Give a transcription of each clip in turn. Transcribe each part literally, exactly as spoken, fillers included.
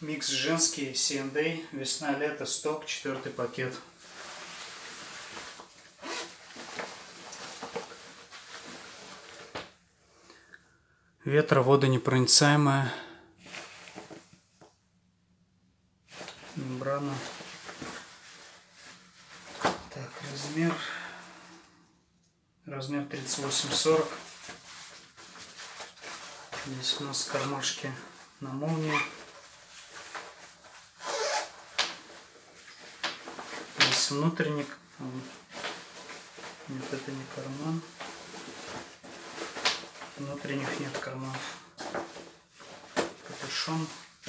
Микс женский си энд эй, весна-лето, сток, четвертый пакет. Ветроводонепроницаемая мембрана. Так, размер. Размер тридцать восемь сорок. Здесь у нас кармашки на молнии. Здесь внутренник. Нет, это не карман. Внутренних нет карманов. Капюшон.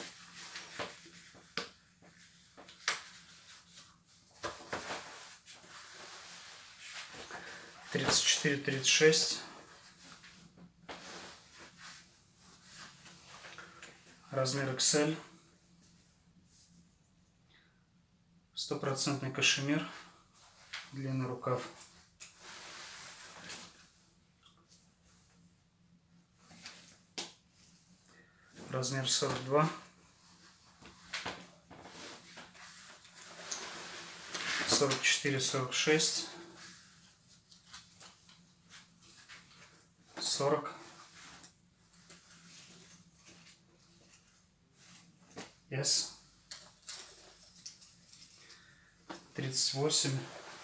тридцать четыре тридцать шесть. Размер икс эль. Стопроцентный кашемир. Длинный рукав. Размер сорок два. сорок четыре сорок шесть. сорок. S. тридцать восемь.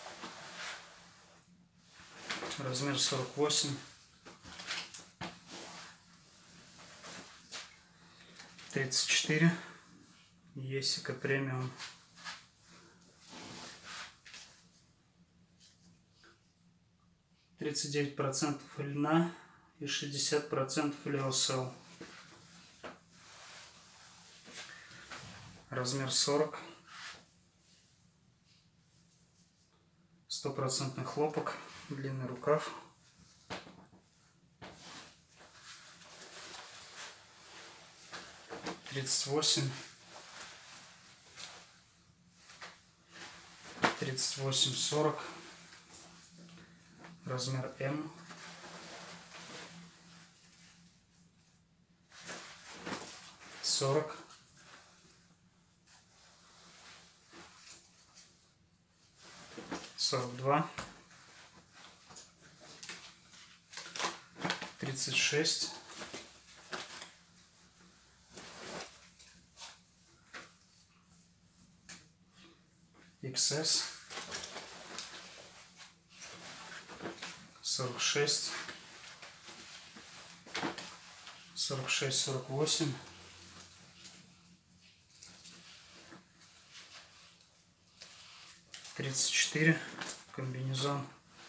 Размер сорок восемь. тридцать четыре. Есика премиум. тридцать девять процентов льна и шестьдесят процентов леосел. Размер сорок. Стопроцентный хлопок. Длинный рукав. тридцать восемь. тридцать восемь сорок. Размер М. сорок. сорок два. тридцать шесть. икс эс. сорок шесть. сорок шесть сорок восемь. тридцать четыре. Комбинезон.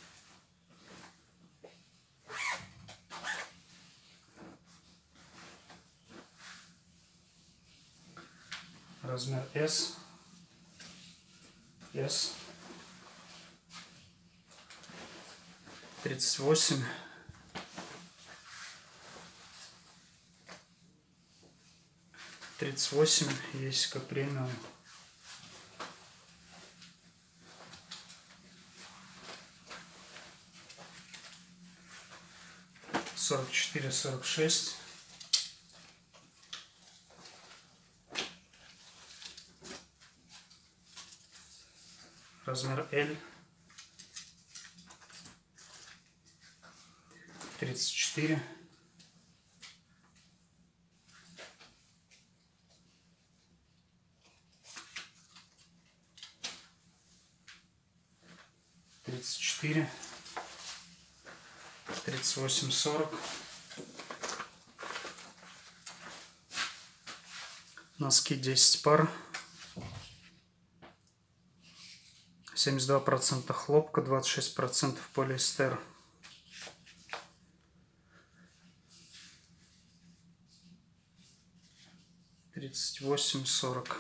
Размер S. S. тридцать восемь. тридцать восемь. Есика премиум. сорок четыре сорок шесть. Размер L. тридцать четыре. тридцать четыре. тридцать восемь сорок. Носки десять пар. семьдесят два процента хлопка, двадцать шесть процентов полиэстер. тридцать восемь сорок.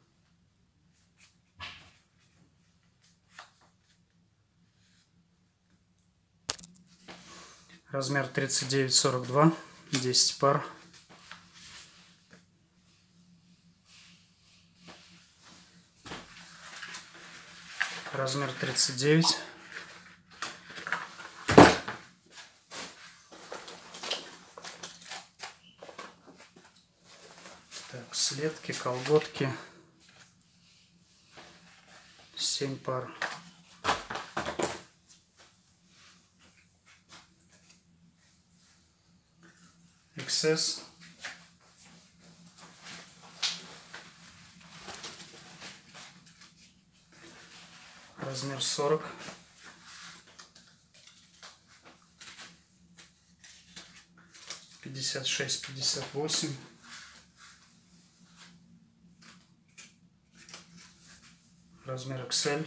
Размер тридцать девять сорок два. десять пар. Размер тридцать девять. Так, следки, колготки. семь пар. икс эс. Размер сорок. пятьдесят шесть пятьдесят восемь. Размер икс эль.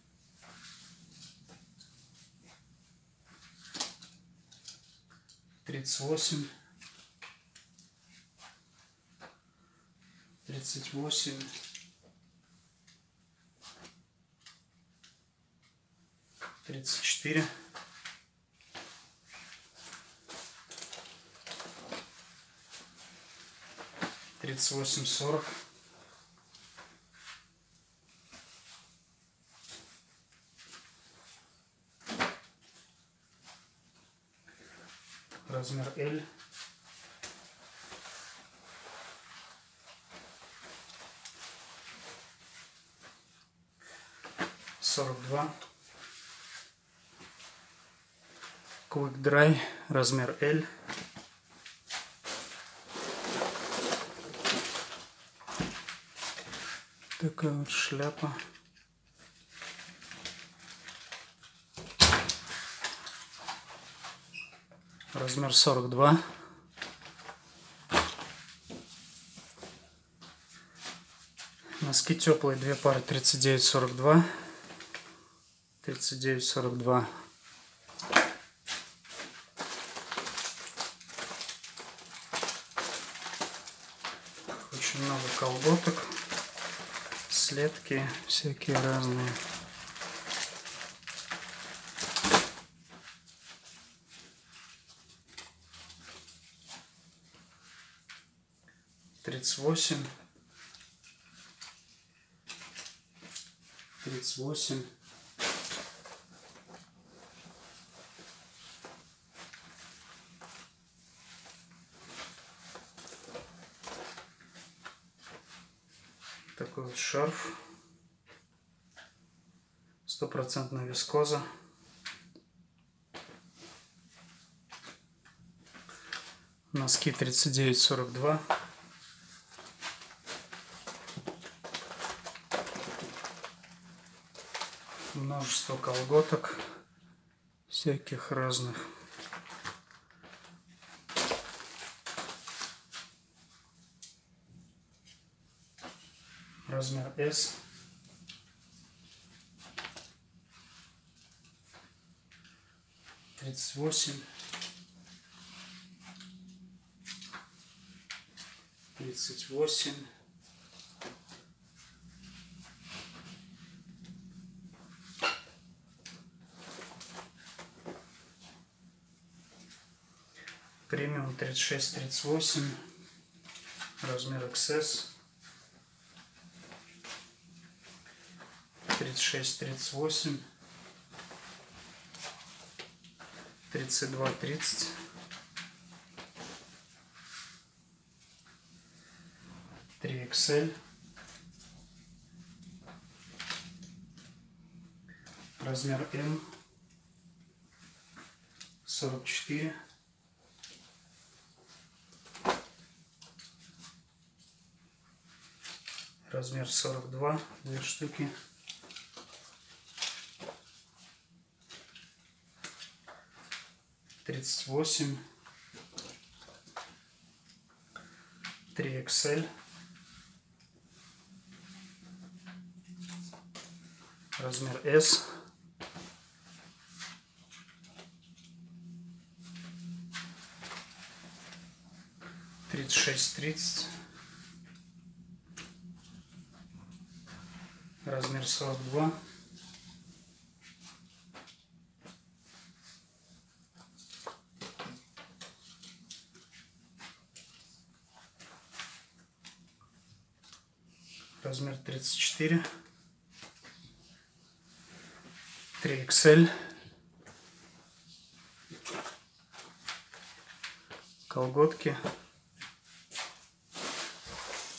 тридцать восемь. тридцать восемь. тридцать четыре. тридцать восемь сорок. Размер эль. сорок два. Quick Dry. Размер эль. Такая вот шляпа. Размер сорок два. Носки теплые, две пары, тридцать девять сорок два. тридцать девять сорок два. Очень много колготок, следки всякие разные. тридцать восемь. тридцать восемь. Такой вот шарф. Стопроцентная вискоза. Носки тридцать девять сорок два. Множество колготок всяких разных. Размер эс. тридцать восемь. тридцать восемь. Премиум тридцать шесть тридцать восемь. Размер икс эс. тридцать шесть тридцать восемь. тридцать два тридцать. три икс эль. Размер эм. сорок четыре. Размер сорок два. Две штуки. тридцать восемь. три икс эль. Размер эс. тридцать шесть тридцать. Размер сорок два. Размер тридцать четыре. три икс эль. Колготки.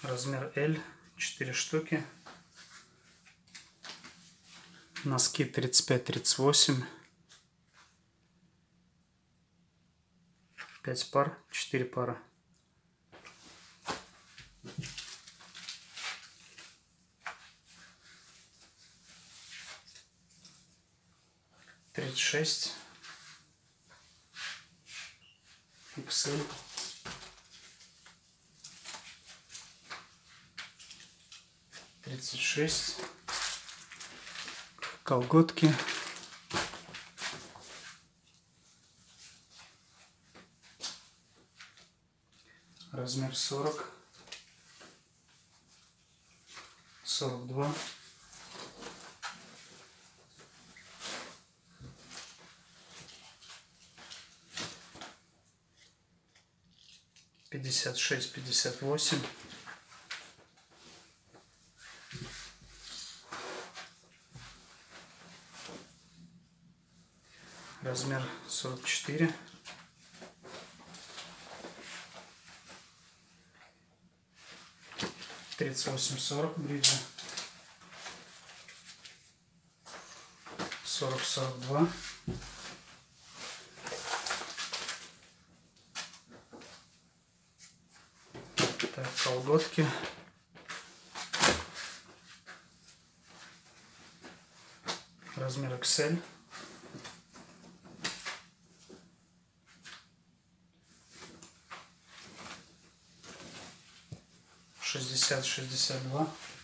Размер L, четыре штуки. Носки тридцать пять тридцать восемь. пять пар, четыре пары. тридцать шесть. икс эль. тридцать шесть. Колготки. Размер сорок. сорок два. пятьдесят шесть пятьдесят восемь. Размер сорок четыре. тридцать восемь сорок бриджи. сорок сорок два. Так, колготки. Размер икс эль. шестьдесят шестьдесят два.